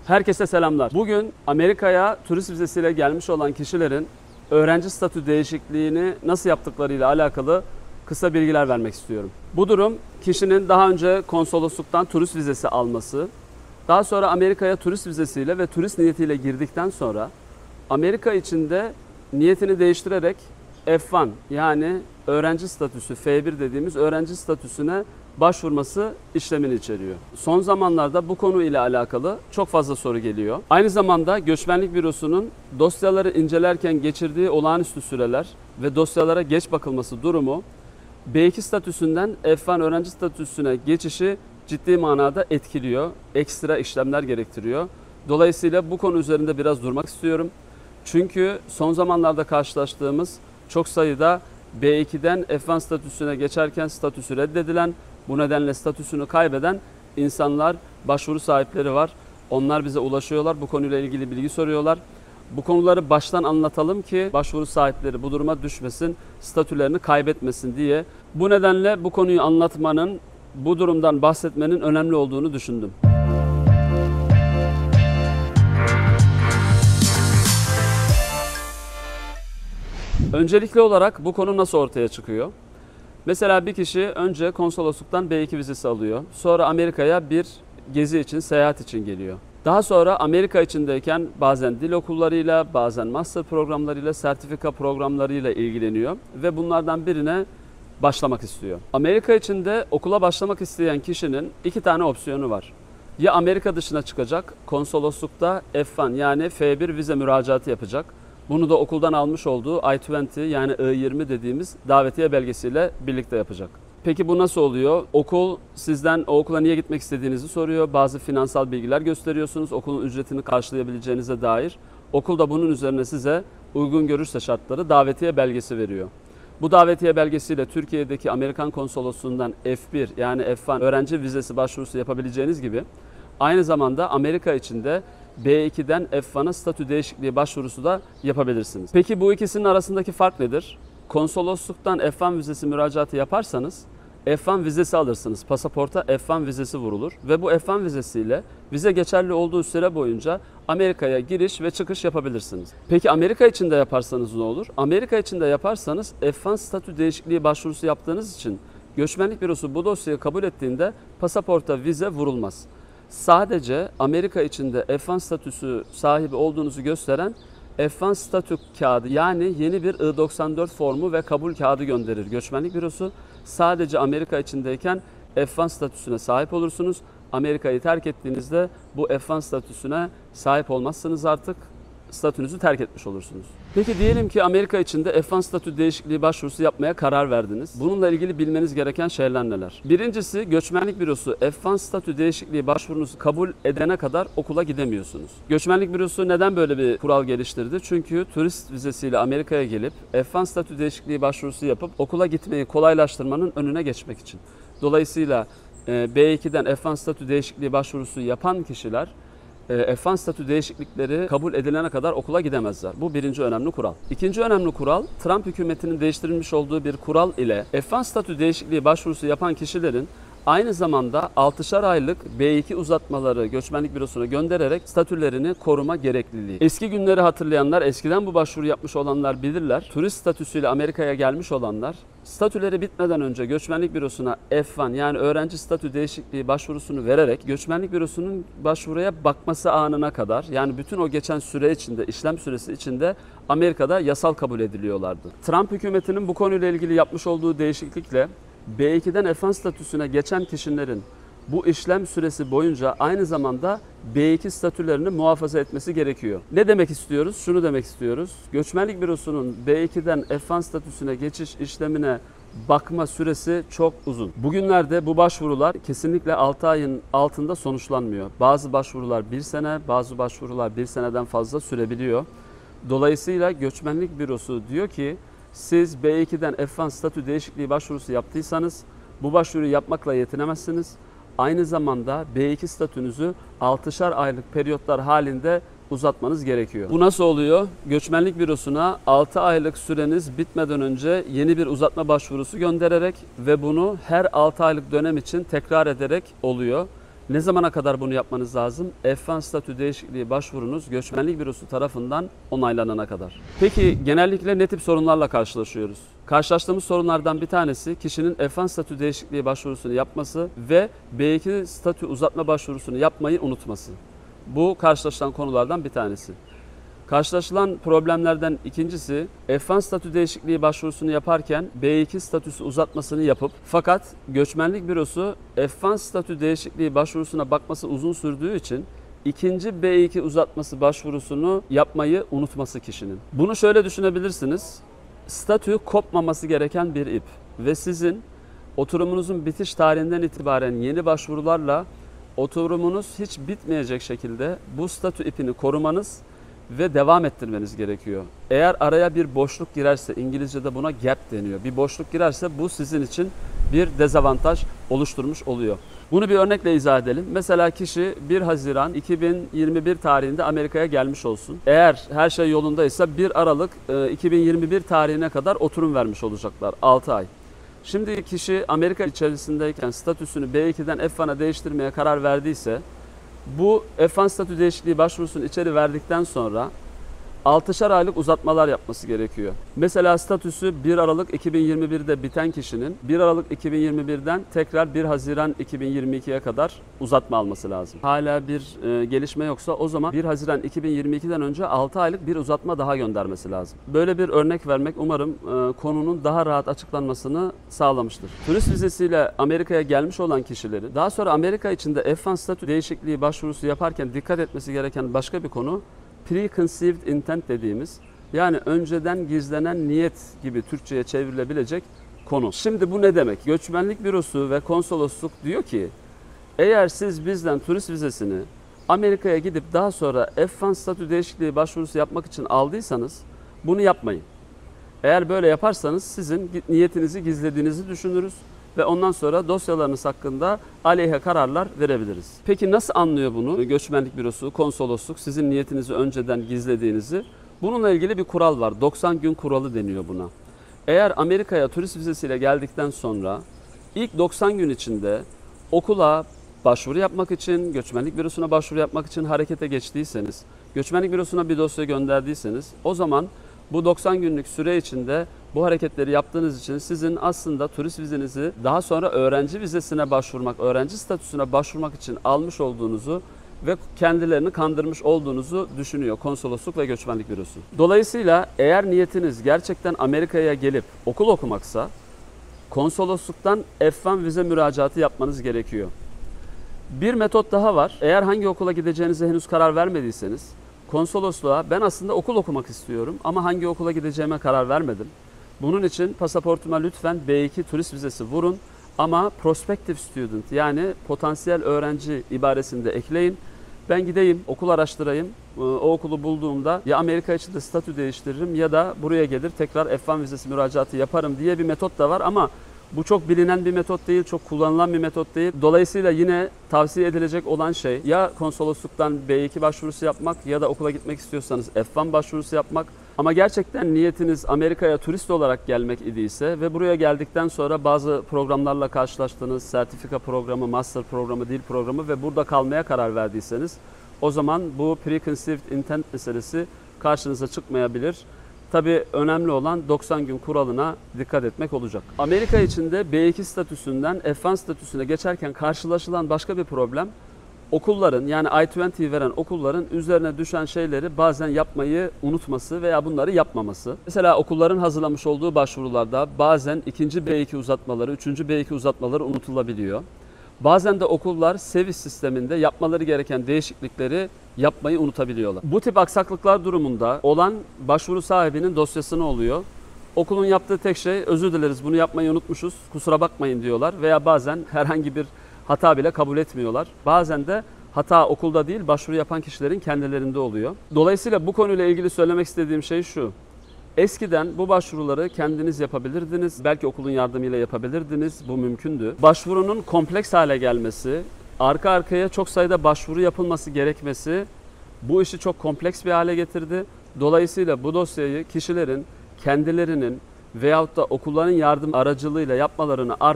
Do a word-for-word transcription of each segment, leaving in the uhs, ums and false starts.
Herkese selamlar. Bugün Amerika'ya turist vizesiyle gelmiş olan kişilerin öğrenci statü değişikliğini nasıl yaptıklarıyla alakalı kısa bilgiler vermek istiyorum. Bu durum kişinin daha önce konsolosluktan turist vizesi alması, daha sonra Amerika'ya turist vizesiyle ve turist niyetiyle girdikten sonra Amerika içinde niyetini değiştirerek F bir yani öğrenci statüsü F bir dediğimiz öğrenci statüsüne başvurması işlemini içeriyor. Son zamanlarda bu konu ile alakalı çok fazla soru geliyor. Aynı zamanda Göçmenlik Bürosu'nun dosyaları incelerken geçirdiği olağanüstü süreler ve dosyalara geç bakılması durumu B iki statüsünden F bir öğrenci statüsüne geçişi ciddi manada etkiliyor. Ekstra işlemler gerektiriyor. Dolayısıyla bu konu üzerinde biraz durmak istiyorum. Çünkü son zamanlarda karşılaştığımız çok sayıda B iki'den F bir statüsüne geçerken statüsü reddedilen, bu nedenle statüsünü kaybeden insanlar, başvuru sahipleri var. Onlar bize ulaşıyorlar, bu konuyla ilgili bilgi soruyorlar. Bu konuları baştan anlatalım ki başvuru sahipleri bu duruma düşmesin, statülerini kaybetmesin diye. Bu nedenle bu konuyu anlatmanın, bu durumdan bahsetmenin önemli olduğunu düşündüm. Öncelikli olarak bu konu nasıl ortaya çıkıyor? Mesela bir kişi önce konsolosluktan B iki vizesi alıyor. Sonra Amerika'ya bir gezi için, seyahat için geliyor. Daha sonra Amerika içindeyken bazen dil okullarıyla, bazen master programlarıyla, sertifika programlarıyla ilgileniyor ve bunlardan birine başlamak istiyor. Amerika içinde okula başlamak isteyen kişinin iki tane opsiyonu var. Ya Amerika dışına çıkacak, konsoloslukta F bir yani F bir vize müracaatı yapacak. Bunu da okuldan almış olduğu I yirmi yani I yirmi dediğimiz davetiye belgesiyle birlikte yapacak. Peki bu nasıl oluyor? Okul sizden o okula niye gitmek istediğinizi soruyor. Bazı finansal bilgiler gösteriyorsunuz. Okulun ücretini karşılayabileceğinize dair. Okul da bunun üzerine size uygun görürse şartları davetiye belgesi veriyor. Bu davetiye belgesiyle Türkiye'deki Amerikan konsolosluğundan F bir yani F bir öğrenci vizesi başvurusu yapabileceğiniz gibi aynı zamanda Amerika içinde B iki'den F bir'e statü değişikliği başvurusu da yapabilirsiniz. Peki bu ikisinin arasındaki fark nedir? Konsolosluktan F bir vizesi müracaatı yaparsanız F bir vizesi alırsınız. Pasaporta F bir vizesi vurulur ve bu F bir vizesiyle vize geçerli olduğu süre boyunca Amerika'ya giriş ve çıkış yapabilirsiniz. Peki Amerika içinde yaparsanız ne olur? Amerika içinde yaparsanız F bir statü değişikliği başvurusu yaptığınız için Göçmenlik Bürosu bu dosyayı kabul ettiğinde pasaporta vize vurulmaz. Sadece Amerika içinde F bir statüsü sahibi olduğunuzu gösteren F bir statü kağıdı yani yeni bir I doksan dört formu ve kabul kağıdı gönderir Göçmenlik Bürosu. Sadece Amerika içindeyken F bir statüsüne sahip olursunuz. Amerika'yı terk ettiğinizde bu F bir statüsüne sahip olmazsınız artık. Statünüzü terk etmiş olursunuz. Peki diyelim ki Amerika içinde F bir statü değişikliği başvurusu yapmaya karar verdiniz. Bununla ilgili bilmeniz gereken şeyler neler? Birincisi Göçmenlik Bürosu F bir statü değişikliği başvurunuzu kabul edene kadar okula gidemiyorsunuz. Göçmenlik Bürosu neden böyle bir kural geliştirdi? Çünkü turist vizesiyle Amerika'ya gelip F bir statü değişikliği başvurusu yapıp okula gitmeyi kolaylaştırmanın önüne geçmek için. Dolayısıyla B iki'den F bir statü değişikliği başvurusu yapan kişiler F bir statü değişiklikleri kabul edilene kadar okula gidemezler. Bu birinci önemli kural. İkinci önemli kural, Trump hükümetinin değiştirilmiş olduğu bir kural ile F bir statü değişikliği başvurusu yapan kişilerin aynı zamanda altışar aylık B iki uzatmaları Göçmenlik Bürosu'na göndererek statülerini koruma gerekliliği. Eski günleri hatırlayanlar, eskiden bu başvuru yapmış olanlar bilirler. Turist statüsüyle Amerika'ya gelmiş olanlar statüleri bitmeden önce Göçmenlik Bürosu'na F bir yani öğrenci statü değişikliği başvurusunu vererek Göçmenlik Bürosu'nun başvuruya bakması anına kadar yani bütün o geçen süre içinde, işlem süresi içinde Amerika'da yasal kabul ediliyorlardı. Trump hükümetinin bu konuyla ilgili yapmış olduğu değişiklikle B iki'den F bir statüsüne geçen kişilerin bu işlem süresi boyunca aynı zamanda B iki statülerini muhafaza etmesi gerekiyor. Ne demek istiyoruz? Şunu demek istiyoruz. Göçmenlik Bürosu'nun B iki'den F bir statüsüne geçiş işlemine bakma süresi çok uzun. Bugünlerde bu başvurular kesinlikle altı ayın altında sonuçlanmıyor. Bazı başvurular bir sene, bazı başvurular bir seneden fazla sürebiliyor. Dolayısıyla Göçmenlik Bürosu diyor ki siz B iki'den F bir statü değişikliği başvurusu yaptıysanız bu başvuruyu yapmakla yetinemezsiniz. Aynı zamanda B iki statünüzü altışar aylık periyotlar halinde uzatmanız gerekiyor. Bu nasıl oluyor? Göçmenlik Bürosu'na altı aylık süreniz bitmeden önce yeni bir uzatma başvurusu göndererek ve bunu her altı aylık dönem için tekrar ederek oluyor. Ne zamana kadar bunu yapmanız lazım? F bir statü değişikliği başvurunuz göçmenlik bürosu tarafından onaylanana kadar. Peki genellikle ne tip sorunlarla karşılaşıyoruz? Karşılaştığımız sorunlardan bir tanesi kişinin F bir statü değişikliği başvurusunu yapması ve B iki statü uzatma başvurusunu yapmayı unutması. Bu karşılaşılan konulardan bir tanesi. Karşılaşılan problemlerden ikincisi F bir statü değişikliği başvurusunu yaparken B iki statüsü uzatmasını yapıp fakat göçmenlik bürosu F bir statü değişikliği başvurusuna bakması uzun sürdüğü için ikinci B iki uzatması başvurusunu yapmayı unutması kişinin. Bunu şöyle düşünebilirsiniz. Statü kopmaması gereken bir ip ve sizin oturumunuzun bitiş tarihinden itibaren yeni başvurularla oturumunuz hiç bitmeyecek şekilde bu statü ipini korumanız ve devam ettirmeniz gerekiyor. Eğer araya bir boşluk girerse, İngilizce'de buna gap deniyor. Bir boşluk girerse bu sizin için bir dezavantaj oluşturmuş oluyor. Bunu bir örnekle izah edelim. Mesela kişi bir Haziran iki bin yirmi bir tarihinde Amerika'ya gelmiş olsun. Eğer her şey yolundaysa bir Aralık iki bin yirmi bir tarihine kadar oturum vermiş olacaklar. altı ay. Şimdi kişi Amerika içerisindeyken statüsünü B iki'den F bir'e değiştirmeye karar verdiyse bu F bir statü değişikliği başvurusunu içeri verdikten sonra altışar aylık uzatmalar yapması gerekiyor. Mesela statüsü bir Aralık iki bin yirmi bir'de biten kişinin bir Aralık iki bin yirmi bir'den tekrar bir Haziran iki bin yirmi iki'ye kadar uzatma alması lazım. Hala bir e, gelişme yoksa o zaman bir Haziran iki bin yirmi iki'den önce altı aylık bir uzatma daha göndermesi lazım. Böyle bir örnek vermek umarım e, konunun daha rahat açıklanmasını sağlamıştır. Turist vizesiyle Amerika'ya gelmiş olan kişilerin daha sonra Amerika içinde F bir statü değişikliği başvurusu yaparken dikkat etmesi gereken başka bir konu preconceived intent dediğimiz, yani önceden gizlenen niyet gibi Türkçe'ye çevrilebilecek konu. Şimdi bu ne demek? Göçmenlik bürosu ve konsolosluk diyor ki eğer siz bizden turist vizesini Amerika'ya gidip daha sonra F bir statü değişikliği başvurusu yapmak için aldıysanız bunu yapmayın. Eğer böyle yaparsanız sizin niyetinizi gizlediğinizi düşünürüz ve ondan sonra dosyalarınız hakkında aleyhe kararlar verebiliriz. Peki nasıl anlıyor bunu göçmenlik bürosu, konsolosluk sizin niyetinizi önceden gizlediğinizi? Bununla ilgili bir kural var. doksan gün kuralı deniyor buna. Eğer Amerika'ya turist vizesiyle geldikten sonra ilk doksan gün içinde okula başvuru yapmak için, göçmenlik bürosuna başvuru yapmak için harekete geçtiyseniz, göçmenlik bürosuna bir dosya gönderdiyseniz o zaman bu doksan günlük süre içinde bu hareketleri yaptığınız için sizin aslında turist vizenizi daha sonra öğrenci vizesine başvurmak, öğrenci statüsüne başvurmak için almış olduğunuzu ve kendilerini kandırmış olduğunuzu düşünüyor konsolosluk ve göçmenlik bürosu. Dolayısıyla eğer niyetiniz gerçekten Amerika'ya gelip okul okumaksa konsolosluktan F bir vize müracaatı yapmanız gerekiyor. Bir metot daha var. Eğer hangi okula gideceğinize henüz karar vermediyseniz konsolosluğa ben aslında okul okumak istiyorum ama hangi okula gideceğime karar vermedim. Bunun için pasaportuma lütfen B iki turist vizesi vurun ama prospective student yani potansiyel öğrenci ibaresini de ekleyin. Ben gideyim, okul araştırayım. O okulu bulduğumda ya Amerika için de statü değiştiririm ya da buraya gelir tekrar F bir vizesi müracaatı yaparım diye bir metot da var ama bu çok bilinen bir metot değil, çok kullanılan bir metot değil. Dolayısıyla yine tavsiye edilecek olan şey ya konsolosluktan B iki başvurusu yapmak ya da okula gitmek istiyorsanız F bir başvurusu yapmak. Ama gerçekten niyetiniz Amerika'ya turist olarak gelmek idiyse ve buraya geldikten sonra bazı programlarla karşılaştığınız sertifika programı, master programı, dil programı ve burada kalmaya karar verdiyseniz o zaman bu preconceived intent meselesi karşınıza çıkmayabilir. Tabii önemli olan doksan gün kuralına dikkat etmek olacak. Amerika içinde B iki statüsünden F bir statüsüne geçerken karşılaşılan başka bir problem okulların yani I yirmi veren okulların üzerine düşen şeyleri bazen yapmayı unutması veya bunları yapmaması. Mesela okulların hazırlamış olduğu başvurularda bazen ikinci B iki uzatmaları, üçüncü B iki uzatmaları unutulabiliyor. Bazen de okullar SEVIS sisteminde yapmaları gereken değişiklikleri yapmayı unutabiliyorlar. Bu tip aksaklıklar durumunda olan başvuru sahibinin dosyasını oluyor. Okulun yaptığı tek şey özür dileriz bunu yapmayı unutmuşuz kusura bakmayın diyorlar veya bazen herhangi bir hata bile kabul etmiyorlar. Bazen de hata okulda değil başvuru yapan kişilerin kendilerinde oluyor. Dolayısıyla bu konuyla ilgili söylemek istediğim şey şu. Eskiden bu başvuruları kendiniz yapabilirdiniz. Belki okulun yardımıyla yapabilirdiniz. Bu mümkündü. Başvurunun kompleks hale gelmesi, arka arkaya çok sayıda başvuru yapılması gerekmesi bu işi çok kompleks bir hale getirdi. Dolayısıyla bu dosyayı kişilerin kendilerinin veyahut da okulların yardım aracılığıyla yapmalarını artık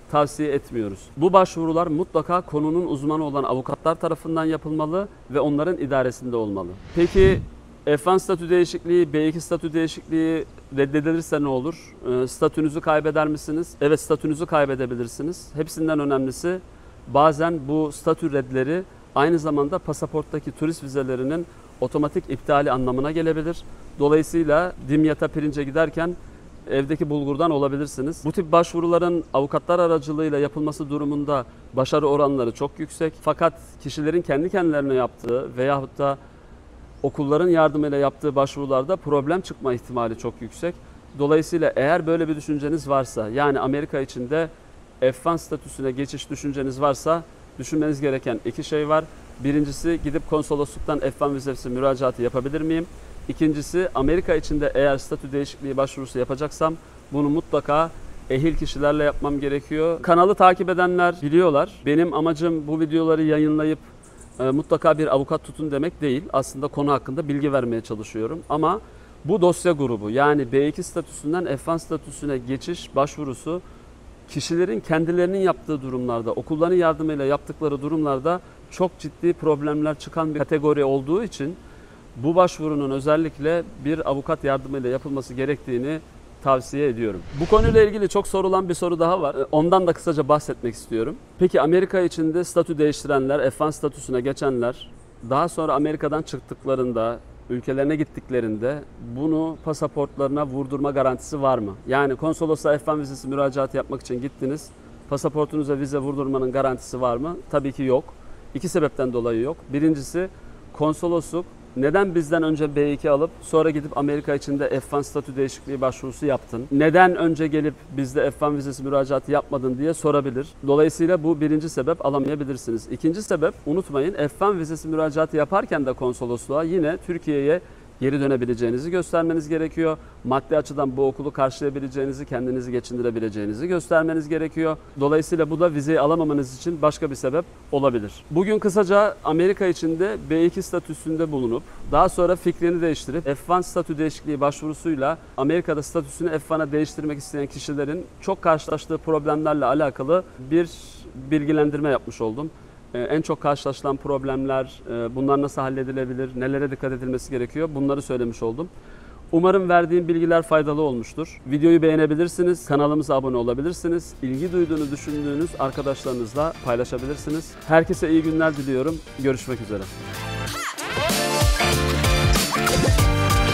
tavsiye etmiyoruz. Bu başvurular mutlaka konunun uzmanı olan avukatlar tarafından yapılmalı ve onların idaresinde olmalı. Peki F bir statü değişikliği, B iki statü değişikliği reddedilirse ne olur? E, statünüzü kaybeder misiniz? Evet, statünüzü kaybedebilirsiniz. Hepsinden önemlisi, bazen bu statü redleri aynı zamanda pasaporttaki turist vizelerinin otomatik iptali anlamına gelebilir. Dolayısıyla dimyata pirince giderken evdeki bulgurdan olabilirsiniz. Bu tip başvuruların avukatlar aracılığıyla yapılması durumunda başarı oranları çok yüksek. Fakat kişilerin kendi kendilerine yaptığı veyahut da okulların yardımıyla yaptığı başvurularda problem çıkma ihtimali çok yüksek. Dolayısıyla eğer böyle bir düşünceniz varsa, yani Amerika içinde F bir statüsüne geçiş düşünceniz varsa düşünmeniz gereken iki şey var. Birincisi, gidip konsolosluktan F bir vizesi müracaatı yapabilir miyim? İkincisi, Amerika içinde eğer statü değişikliği başvurusu yapacaksam bunu mutlaka ehil kişilerle yapmam gerekiyor. Kanalı takip edenler biliyorlar. Benim amacım bu videoları yayınlayıp e, mutlaka bir avukat tutun demek değil. Aslında konu hakkında bilgi vermeye çalışıyorum. Ama bu dosya grubu, yani B iki statüsünden F bir statüsüne geçiş başvurusu kişilerin kendilerinin yaptığı durumlarda, okulların yardımıyla yaptıkları durumlarda çok ciddi problemler çıkan bir kategori olduğu için bu başvurunun özellikle bir avukat yardımıyla yapılması gerektiğini tavsiye ediyorum. Bu konuyla ilgili çok sorulan bir soru daha var. Ondan da kısaca bahsetmek istiyorum. Peki Amerika içinde statü değiştirenler, F bir statüsüne geçenler daha sonra Amerika'dan çıktıklarında, ülkelerine gittiklerinde bunu pasaportlarına vurdurma garantisi var mı? Yani konsolosluğa F bir vizesi müracaatı yapmak için gittiniz. Pasaportunuza vize vurdurmanın garantisi var mı? Tabii ki yok. İki sebepten dolayı yok. Birincisi, konsolosluk neden bizden önce B iki alıp sonra gidip Amerika içinde F bir statü değişikliği başvurusu yaptın? Neden önce gelip bizde F bir vizesi müracaatı yapmadın diye sorabilir. Dolayısıyla bu birinci sebep, alamayabilirsiniz. İkinci sebep, unutmayın, F bir vizesi müracaatı yaparken de konsolosluğa yine Türkiye'ye geri dönebileceğinizi göstermeniz gerekiyor. Maddi açıdan bu okulu karşılayabileceğinizi, kendinizi geçindirebileceğinizi göstermeniz gerekiyor. Dolayısıyla bu da vizeyi alamamanız için başka bir sebep olabilir. Bugün kısaca Amerika içinde B iki statüsünde bulunup daha sonra fikrini değiştirip F bir statü değişikliği başvurusuyla Amerika'da statüsünü F bir'e değiştirmek isteyen kişilerin çok karşılaştığı problemlerle alakalı bir bilgilendirme yapmış oldum. En çok karşılaşılan problemler, bunlar nasıl halledilebilir, nelere dikkat edilmesi gerekiyor, bunları söylemiş oldum. Umarım verdiğim bilgiler faydalı olmuştur. Videoyu beğenebilirsiniz, kanalımıza abone olabilirsiniz. İlgi duyduğunu düşündüğünüz arkadaşlarınızla paylaşabilirsiniz. Herkese iyi günler diliyorum. Görüşmek üzere.